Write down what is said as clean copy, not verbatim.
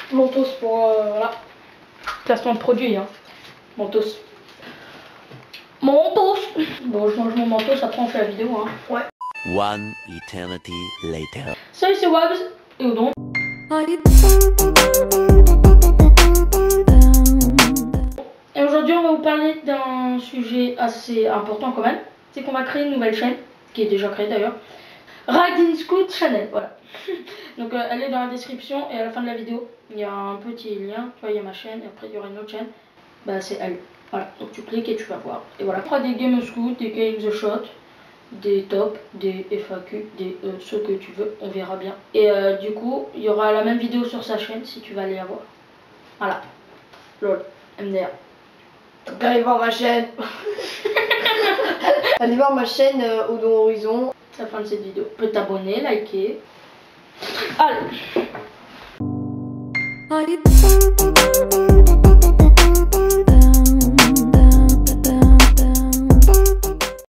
Mentos pour voilà. Placement de produit, hein. Mentos. Mentos. Bon, je mange mon mentos, après on fait la vidéo, hein. Ouais. One eternity later. Salut, c'est Wabs et Odon. Et aujourd'hui, on va vous parler d'un sujet assez important quand même. C'est qu'on va créer une nouvelle chaîne, qui est déjà créée d'ailleurs. Riding Scoot Channel, voilà. Donc elle est dans la description et à la fin de la vidéo, il y a un petit lien. Tu vois, il y a ma chaîne et après il y aura une autre chaîne. Bah c'est elle. Voilà, donc tu cliques et tu vas voir. Et voilà, on fera des Game Scoot, des Game the Shot, des tops, des FAQ, des ce que tu veux, on verra bien. Et du coup, il y aura la même vidéo sur sa chaîne si tu vas aller la voir. Voilà. Lol, MDR. Donc allez voir ma chaîne. Allez voir ma chaîne Odon Horizon. C'est la fin de cette vidéo. Tu peux t'abonner, liker. Allez.